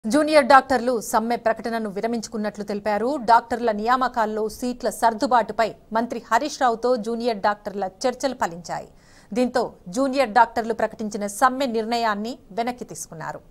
Junior డాక్టర్లు సమ్మె ప్రకటనను విరమించుకున్నట్లు తెలిపారు. డాక్టర్ల నియామకాల్లో సీట్ల సర్దుబాటుపై మంత్రి హరీష్ రావుతో జూనియర్ డాక్టర్ల చర్చలు ఫలించాయి. దీంతో జూనియర్ డాక్టర్లు ప్రకటించిన సమ్మె నిర్ణయాన్ని వెనక్కి తీసుకున్నారు.